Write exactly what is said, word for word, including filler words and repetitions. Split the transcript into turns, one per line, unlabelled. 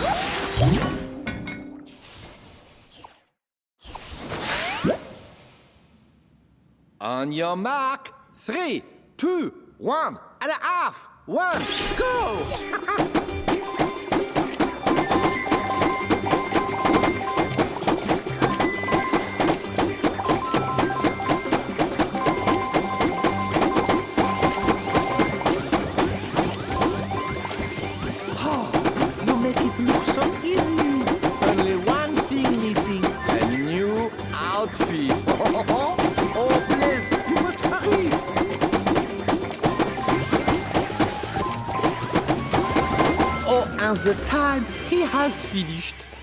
On your mark, three, two, one and a half, one, go!
Oh, you make it look so easy.
Only one thing missing, a new outfit.
Oh, please, you must hurry.
Oh, and the time he has finished.